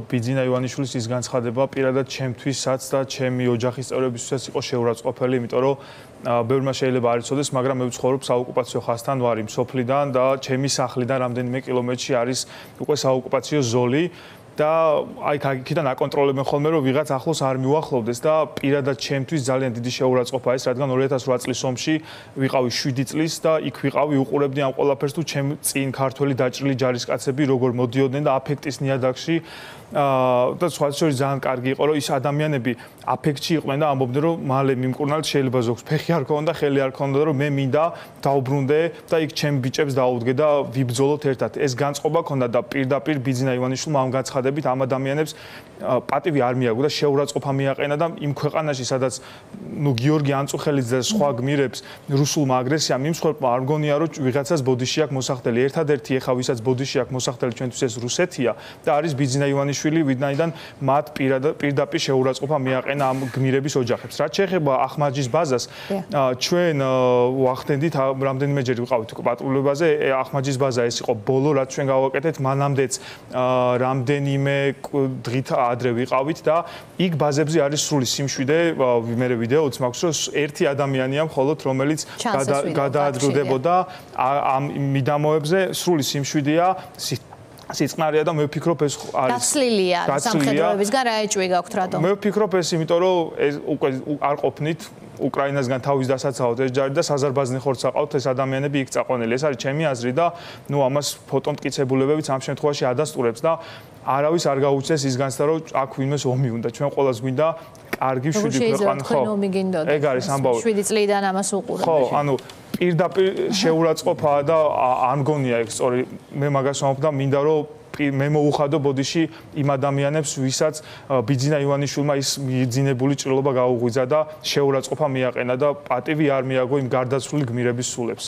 ბიძინა ივანიშვილის ის განცხადება პირადად ჩემთვისაც და ჩემი ოჯახის წევრებისთვისაც იყო შეურაცხყოფელი, იმიტომ რომ ბევრმა შეიძლება არ იცოდეს, მაგრამ მე ვცხოვრობ საოკუპაციო ხაზთან ვარ იმ სოფლიდან და ჩემი სახლიდან რამდენიმე კილომეტრში არის უკვე საოკუპაციო ზოლი. და აი აქედან აკონტროლებენ ხოლმე რომ ვიღაც ახლოს არ მიუახლოვდეს და პირადად ჩემთვის ძალიან დიდი შეურაცხყოფა ეს, რადგან 2008 წლის ომში ვიყავი 7 წლის და იქ ვიყავი, უყურებდი ამ ყველაფერს თუ ჩემ წინ ქართველი დაჭრილი ჯარისკაცები როგორ მოდიოდნენ და აფექტის ნიადაგში და სხვა შორის ძალიან კარგი იყო რომ ის ადამიანები აფექტში იყვნენ და ამბობდნენ რომ მალე მიმკურნალეთ შეიძლება ზოგს ფეხი არ ქონდა, ხელი არ ქონდა რომ მე მინდა დაუბრუნდე და იქ ჩემ ბიჭებს დაუდგე და ვიბრძოლოთ ერთად. ეს განწყობა ქონდა და პირდაპირ ბიძინა ივანიშვილმა ამ განცხადებით ამ ადამიანებს პატივი არ მიაგო და შეურაცხყოფა მიაყენა და იმ ქვეყანაში სადაც გიორგი ანწუხელიძე და სხვა გმირებს რუსულმა აგრესიამ იმსხვერპლმა არ მგონია რომ ვიღაცას ბოდიში აქვს მოსახდელი. ერთადერთი ეხა ვისაც ბოდიში აქვს მოსახდელი ჩვენთვის ეს რუსეთია და არის ბიძინა ივანიშვილი, ვინაიდან მათ პირდაპირ შეურაცხყოფა მიაყენა ამ გმირების ოჯახებს. რაც შეეხება ახმაჯის ბაზას, ჩვენ ვახდენდით რამდენიმეჯერ ვიყავით პატრულებაზე. ახმაჯის ბაზა ეს იყო ბოლო რაც ჩვენ გავაკეთეთ, მანამდეც რამდენიმე დღით ადრე ვიყავით და იქ ბაზებზე არის სრული სიმშვიდე. მე ვიდეოც მაქვს რომ ერთი ადამიანია მხოლოდ რომელიც გადაადრულდებოდა ამ მიდამოებზე, სრული სიმშვიდეა. სიწყნარია და მე ვფიქრობ ეს არის დაცლილია სამხედროებისგან რა ეჭვი გაქვთ რატომ? მე ვფიქრობ ეს იმიტომ რომ ეს უკვე არ ყოფნით უკრაინასგან თავის დასაცავად ეს ჯარი და საზარბაზნი ხორცაყავთ ეს ადამიანები იქ წაყვანილი. ეს არის ჩემი აზრი და ნუ ამას ფოტომტკიცებულებებიც ამ შემთხვევაში ადასტურებს და არავის არ გაუჩნდეს ის განცდა რომ აქ ვინმეს ომი უნდა. ჩვენ ყოველს გვინდა კარგი შვიდი ქვეყანა ხო. ეგ არის ამბავი. 7 წლიდან ამას უყურებთ. ხო, ანუ პირდაპირ შეურაცხყოფაა და არ მგონია ეგ სწორი. მე მაგას ვამბობ და მინდა რომ მე მოუხადო ბოდიში იმ ადამიანებს, ვისაც ბიძინა ივანიშვილმა ის მიძინებული ჭრილობა გაუღვიძა და შეურაცხყოფა მიაყენა და პატივი არ მიაგო იმ გარდაცვლილი გმირების სულებს.